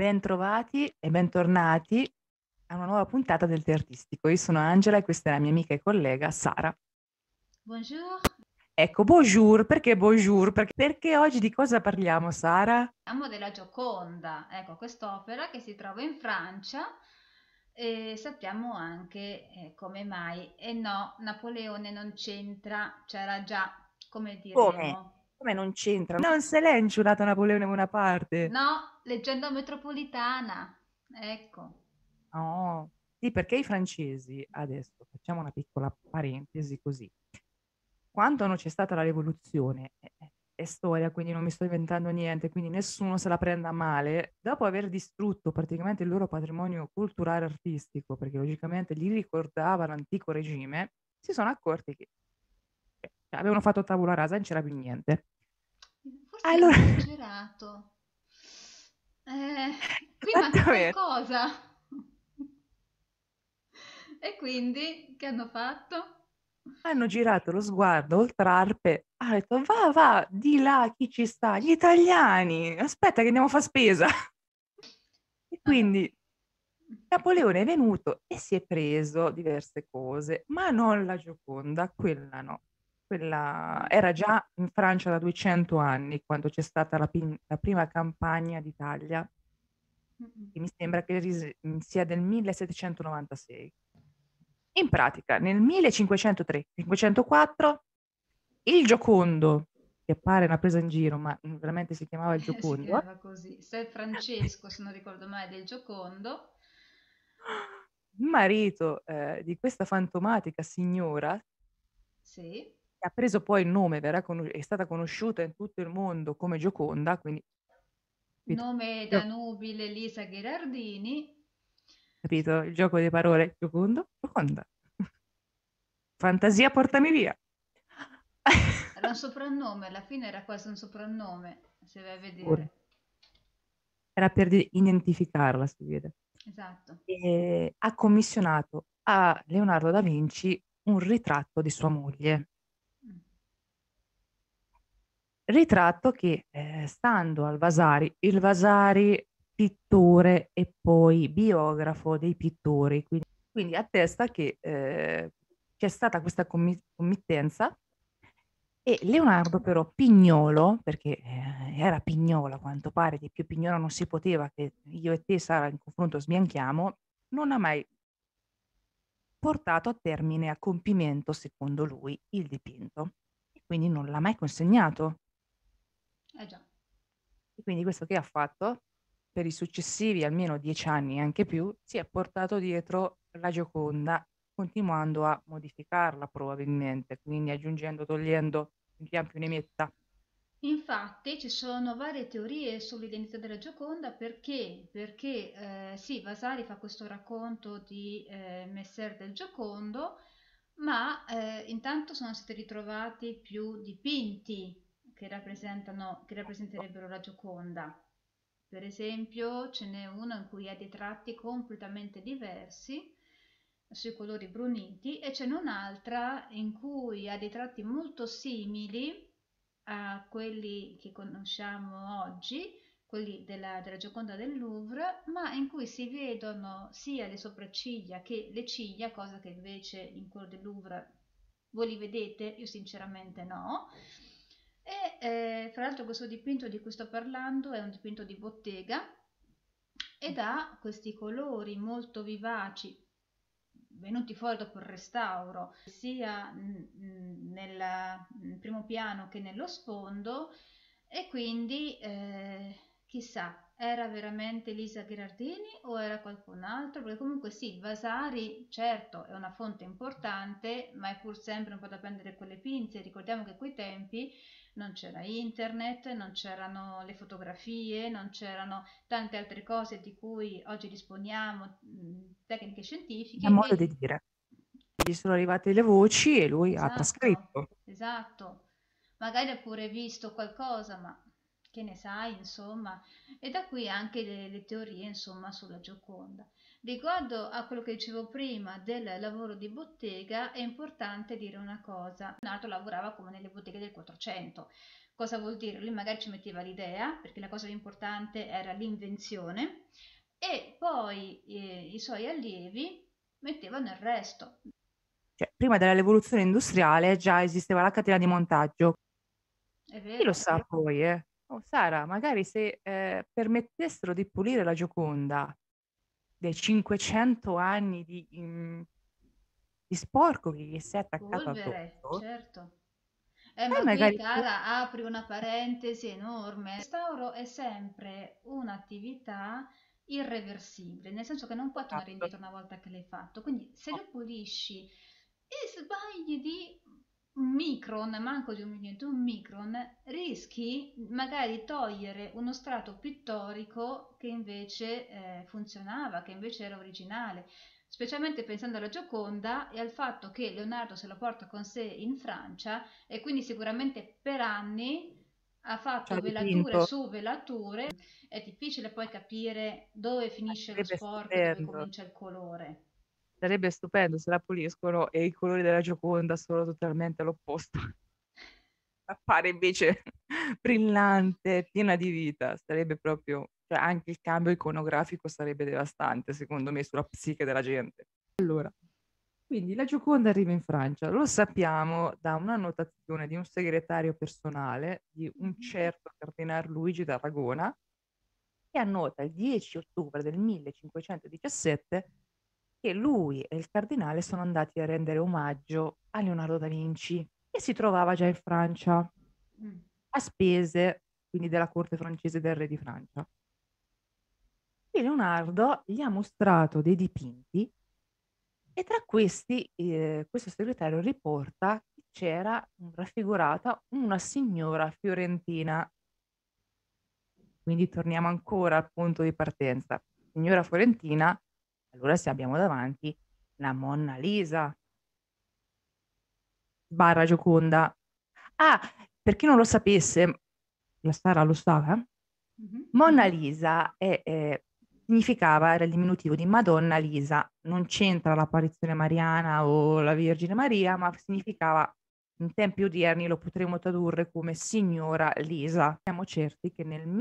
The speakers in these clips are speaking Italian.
Bentrovati e bentornati a una nuova puntata del Tè Artistico. Io sono Angela e questa è la mia amica e collega Sara. Bonjour, Ecco, bonjour, perché bonjour? Perché oggi di cosa parliamo, Sara? parliamo della Gioconda, ecco quest'opera che si trova in Francia e sappiamo anche come mai. E no, Napoleone non c'entra, c'era già, come Come? diremo. Come non c'entra? Non se l'è ingiurato Napoleone Bonaparte. No, leggenda metropolitana, ecco. No, sì, perché i francesi, adesso facciamo una piccola parentesi così. Quando non c'è stata la rivoluzione, è storia, quindi non mi sto inventando niente, quindi nessuno se la prenda a male, dopo aver distrutto praticamente il loro patrimonio culturale e artistico, perché logicamente gli ricordava l'antico regime, si sono accorti che avevano fatto tabula rasa e non c'era più niente. Forse hanno Allora, esagerato. Qui manca esattamente, qualcosa. E quindi che hanno fatto? hanno girato lo sguardo oltre Arpe, ha detto va, va, di là chi ci sta, gli italiani, aspetta che andiamo a fare spesa. E Vabbè. quindi Napoleone è venuto e si è preso diverse cose, ma non la Gioconda, quella no. Quella Mm. era già in Francia da 200 anni, quando c'è stata la prima campagna d'Italia, Mm-mm. che mi sembra che sia del 1796. In pratica, nel 1503-1504, il Giocondo, che pare una presa in giro, ma veramente si chiamava il Si Giocondo, chiamava così. San Francesco, se non ricordo male, del Giocondo. il marito di questa fantomatica signora, Sì. che ha preso poi il nome, è stata conosciuta in tutto il mondo come Gioconda, quindi capito, Nome da nubile Lisa Gherardini. capito? Il gioco di parole, Giocondo, Gioconda. Fantasia, portami via. Era un soprannome, alla fine era quasi un soprannome, se vai a Ora, vedere. era per identificarla, si vede. Esatto. E ha commissionato a Leonardo da Vinci un ritratto di sua moglie. Mm. Ritratto che, stando al Vasari, il Vasari pittore e poi biografo dei pittori, quindi attesta che c'è stata questa committenza e Leonardo però Pignolo, perché era Pignolo a quanto pare, di più Pignolo non si poteva, che io e te Sara in confronto sbianchiamo, non ha mai portato a termine, a compimento, secondo lui, il dipinto e quindi non l'ha mai consegnato. Eh già. E quindi questo che ha fatto? Per i successivi almeno 10 anni e anche più, si è portato dietro la Gioconda, continuando a modificarla probabilmente, quindi aggiungendo, togliendo, in pian più ne metta. Infatti ci sono varie teorie sull'identità della Gioconda perché sì, Vasari fa questo racconto di Messer del Giocondo, ma intanto sono stati ritrovati più dipinti che rappresenterebbero la Gioconda. Per esempio, ce n'è uno in cui ha dei tratti completamente diversi sui colori bruniti e ce n'è un'altra in cui ha dei tratti molto simili a quelli che conosciamo oggi, quelli della Gioconda del Louvre, ma in cui si vedono sia le sopracciglia che le ciglia, cosa che invece in quello del Louvre voi li vedete, io sinceramente no. E fra l'altro questo dipinto di cui sto parlando è un dipinto di bottega ed ha questi colori molto vivaci venuti fuori dopo il restauro, sia nel primo piano che nello sfondo, e quindi chissà, era veramente Lisa Gherardini o era qualcun altro? Perché comunque sì, Vasari certo è una fonte importante, ma è pur sempre un po' da prendere con le pinze. Ricordiamo che a quei tempi non c'era internet, non c'erano le fotografie, non c'erano tante altre cose di cui oggi disponiamo, tecniche Ha scientifiche modo di e dire. Gli sono arrivate le voci e lui ha esatto, trascritto. esatto. Magari ha pure visto qualcosa, ma che ne sai, insomma. E da qui anche le teorie, insomma, sulla Gioconda. Riguardo a quello che dicevo prima del lavoro di bottega, è importante dire una cosa. Leonardo lavorava come nelle botteghe del 400, Cosa vuol dire? Lui magari ci metteva l'idea, perché la cosa importante era l'invenzione, e poi i suoi allievi mettevano il resto. Cioè, prima della rivoluzione industriale già esisteva la catena di montaggio. È Chi lo vero? sa poi, eh? Oh, Sara, magari se permettessero di pulire la Gioconda dei 500 anni di sporco che gli si è attaccato Polvere, addosso, certo. Ma qui, magari cara, apri una parentesi enorme. Il restauro è sempre un'attività irreversibile, nel senso che non puoi tornare esatto. indietro una volta che l'hai fatto. Quindi se No, lo pulisci e sbagli di un micron, manco di un millimetro, un micron, rischi magari di togliere uno strato pittorico che invece funzionava, che invece era originale. Specialmente pensando alla Gioconda e al fatto che Leonardo se lo porta con sé in Francia e quindi sicuramente per anni ha ci ha fatto velature dipinto. su velature. È difficile poi capire dove finisce lo Sarebbe sporco e dove stupendo. comincia il colore. Sarebbe stupendo se la puliscono e i colori della Gioconda sono totalmente l'opposto. Appare invece brillante, piena di vita. Sarebbe proprio, cioè anche il cambio iconografico sarebbe devastante, secondo me, sulla psiche della gente. Allora, quindi la Gioconda arriva in Francia, lo sappiamo da una notazione di un segretario personale di un Mhm. certo Cardinal Luigi d'Aragona, che annota il 10 ottobre del 1517 che lui e il cardinale sono andati a rendere omaggio a Leonardo da Vinci, che si trovava già in Francia, Mm. a spese quindi della corte francese del re di Francia. E Leonardo gli ha mostrato dei dipinti e tra questi questo segretario riporta che c'era raffigurata una signora fiorentina. Quindi torniamo ancora al punto di partenza. Signora fiorentina, allora se abbiamo davanti la Monna Lisa, barra Gioconda. Ah, per chi non lo sapesse, la Sara lo sa, Mhm. Monna Lisa significava, era il diminutivo di Madonna Lisa, non c'entra l'apparizione mariana o la Vergine Maria, ma significava in tempi odierni lo potremmo tradurre come Signora Lisa. Siamo certi che nel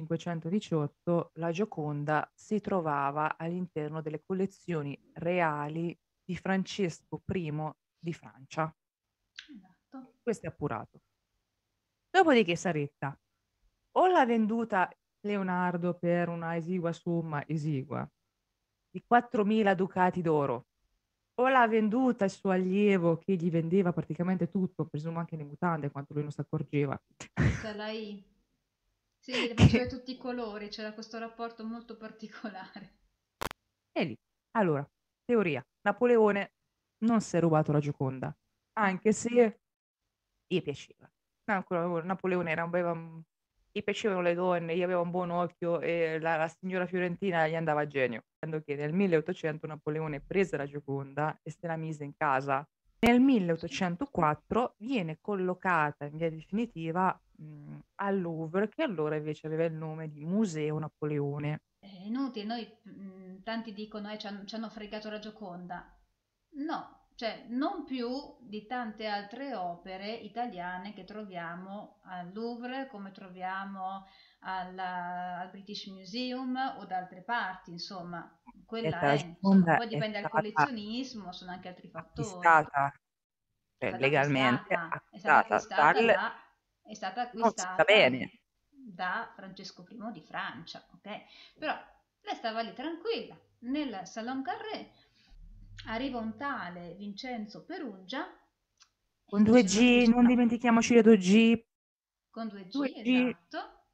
1518 la Gioconda si trovava all'interno delle collezioni reali di Francesco I di Francia. Esatto. Questo è appurato. Dopodiché Saretta o l'ha venduta Leonardo per una esigua somma, esigua, di 4.000 ducati d'oro, o l'ha venduta il suo allievo che gli vendeva praticamente tutto, presumo anche le mutande, quanto lui non si accorgeva. Tutta la I. Sì, le faceva Che di tutti i colori, c'era questo rapporto molto particolare. è lì. Allora, teoria. Napoleone non si è rubato la Gioconda, anche se gli piaceva. No, Napoleone era gli piacevano le donne, gli aveva un buon occhio e la signora Fiorentina gli andava a genio. Quando che nel 1800 Napoleone prese la Gioconda e se la mise in casa. Nel Sì. 1804 viene collocata in via definitiva al Louvre, che allora invece aveva il nome di Museo Napoleone. È inutile, noi tanti dicono ci hanno fregato la Gioconda. No, cioè non più di tante altre opere italiane che troviamo al Louvre, come troviamo al British Museum o da altre parti, insomma, quella La è, insomma, Gioconda poi è dipende dal stata collezionismo, sono anche altri fattori. acquistata, È cioè stata legalmente acquistata, acquistata è stata non si sa acquistata bene. da Francesco I di Francia, ok? Però lei stava lì tranquilla nel Salon Carré, arriva un tale Vincenzo Perugia e Con dice no, 2G, non no, dimentichiamoci le 2G, con 2G, 2G. esatto,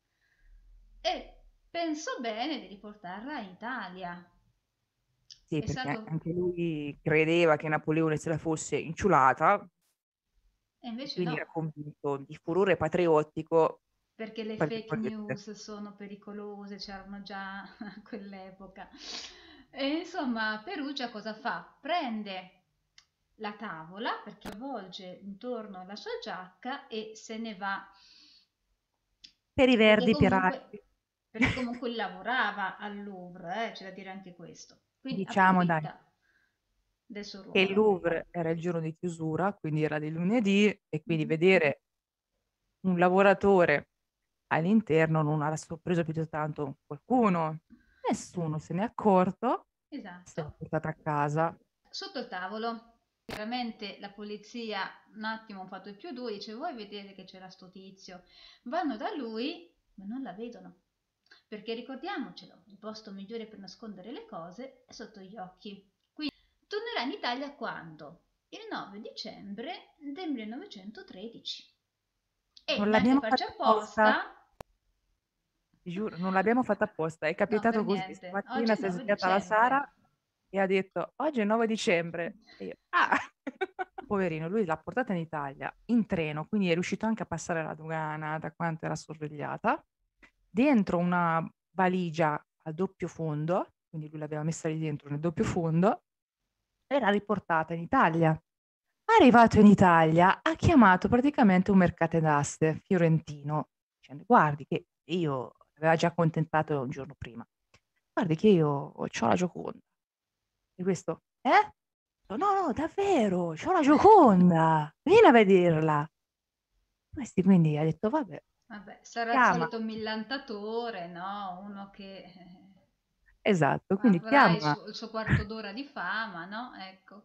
e pensò bene di riportarla in Italia. Sì, È perché stato, anche lui credeva che Napoleone se la fosse inciulata e e invece quindi era no, convinto di furore patriottico, perché le tra fake virgolette. news sono pericolose, c'erano già a quell'epoca. E insomma, Perugia cosa fa? Prende la tavola perché avvolge intorno alla sua giacca e se ne va. Per i Perché verdi comunque, pirati. perché comunque lavorava al Louvre, c'è da dire anche questo. Quindi Diciamo, dai, approfitta del suo che il ruolo. Louvre era il giorno di chiusura, quindi era di lunedì, e quindi Mhm. vedere un lavoratore all'interno non ha sorpreso più di tanto qualcuno. Nessuno se n'è accorto, se l'è esatto. portata a casa. Sotto il tavolo. Chiaramente la polizia un attimo ha fatto il più due, dice voi vedete che c'era sto tizio. Vanno da lui, ma non la vedono. Perché ricordiamocelo, il posto migliore per nascondere le cose è sotto gli occhi. Quindi tornerà in Italia quando? Il 9 dicembre del 1913. E Non neanche l'abbiamo faccia fatta apposta, apposta, ti giuro, non l'abbiamo fatta apposta. È no, per capitato così. niente. Oggi Stamattina è si è 9 svegliata la Sara dicembre. e ha detto: "Oggi è 9 dicembre". E io: "Ah!" Poverino, lui l'ha portata in Italia in treno, quindi è riuscito anche a passare la dogana da quanto era sorvegliata, dentro una valigia a doppio fondo, quindi lui l'aveva messa lì dentro nel doppio fondo, e l'ha riportata in Italia. Arrivato in Italia, ha chiamato praticamente un mercatedeste fiorentino, dicendo: "Guardi che io" aveva già accontentato un giorno prima: "Guardi che io c'ho la Gioconda". E questo: "Eh?" "No, no, davvero, c'ho la Gioconda, vieni a vederla". Questi quindi ha detto: "Vabbè", Vabbè, sarà il chiama solito millantatore, no? Uno che esatto, quindi avrà chiama il suo quarto d'ora di fama, no? Ecco.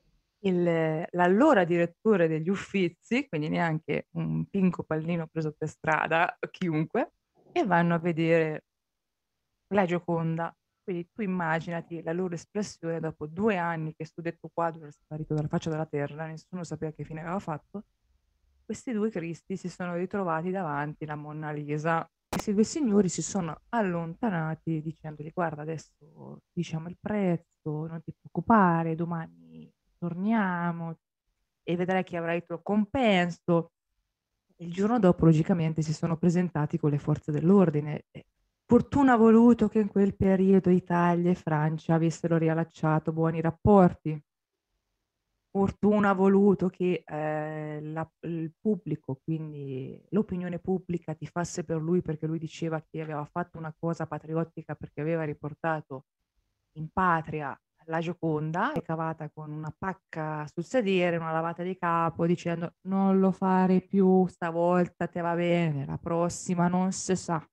l'allora direttore degli Uffizi, quindi neanche un pinco pallino preso per strada, chiunque, e vanno a vedere la Gioconda. Quindi tu immaginati la loro espressione dopo 2 anni che 'sto detto quadro era sparito dalla faccia della terra, nessuno sapeva che fine aveva fatto, questi 2 cristi si sono ritrovati davanti la Monna Lisa. Questi 2 signori si sono allontanati dicendogli: "Guarda adesso diciamo il prezzo, non ti preoccupare, domani torniamo e vedrai che avrai il tuo compenso". Il giorno dopo logicamente si sono presentati con le forze dell'ordine e fortuna ha voluto che in quel periodo Italia e Francia avessero riallacciato buoni rapporti. Fortuna ha voluto che, il pubblico, quindi l'opinione pubblica tifasse per lui perché lui diceva che aveva fatto una cosa patriottica perché aveva riportato in patria la Gioconda, ricavata con una pacca sul sedere, una lavata di capo dicendo: "Non lo fare più, stavolta te va bene, la prossima non se sa".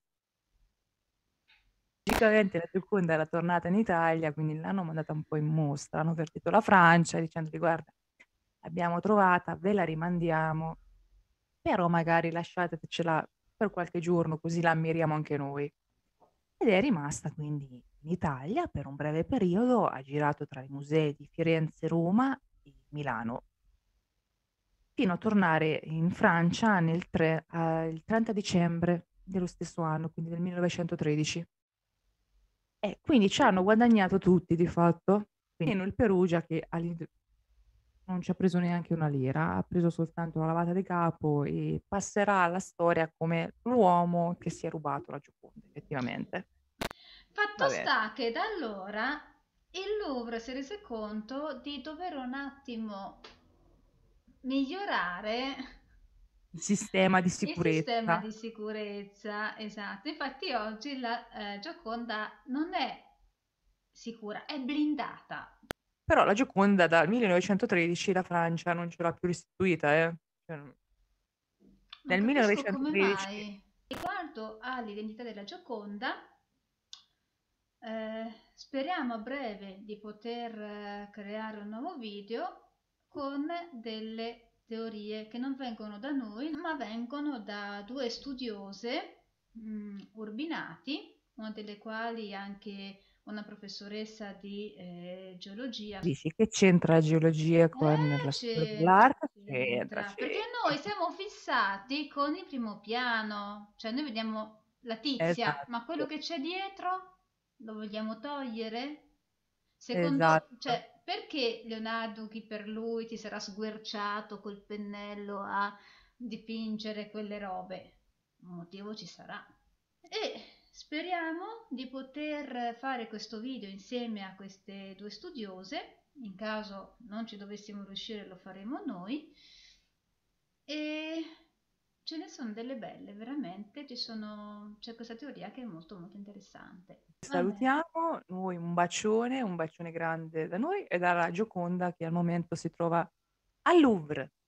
Logicamente la Gioconda era tornata in Italia, quindi l'hanno mandata un po' in mostra, hanno avvertito la Francia dicendogli: "Guarda, l'abbiamo trovata, ve la rimandiamo, però magari lasciatecela per qualche giorno così la ammiriamo anche noi". Ed è rimasta quindi in Italia per un breve periodo, ha girato tra i musei di Firenze, Roma e Milano, fino a tornare in Francia il 30 dicembre dello stesso anno, quindi del 1913. Quindi ci hanno guadagnato tutti di fatto, meno il Perugia che non ci ha preso neanche una lira, ha preso soltanto una lavata di capo e passerà alla storia come l'uomo che si è rubato la Gioconda, effettivamente. Fatto Vabbè, sta che da allora il Louvre si è reso conto di dover un attimo migliorare il sistema di il sistema sicurezza. di sicurezza, esatto. Infatti oggi la Gioconda non è sicura, è blindata. Però la Gioconda dal 1913 la Francia non ce l'ha più restituita, Cioè, Non nel capisco come 1913 mai. Riguardo all'identità della Gioconda, speriamo a breve di poter creare un nuovo video con delle teorie che non vengono da noi, ma vengono da due studiose, Urbinati, una delle quali anche una professoressa di geologia. dici: "Che c'entra la geologia con la storia C'entra, dell'arte?" C'entra, c'entra, perché c'entra. noi siamo fissati con il primo piano, cioè noi vediamo la tizia, ma quello Esatto, che c'è dietro lo vogliamo togliere? Secondo, esatto. cioè, perché Leonardo chi per lui ti sarà sguerciato col pennello a dipingere quelle robe? Un motivo ci sarà. E speriamo di poter fare questo video insieme a queste due studiose. In caso non ci dovessimo riuscire, lo faremo noi. E ce ne sono delle belle, veramente. C'è questa teoria che è molto molto interessante. Va bene. Salutiamo, noi un bacione grande da noi e dalla Gioconda che al momento si trova al Louvre.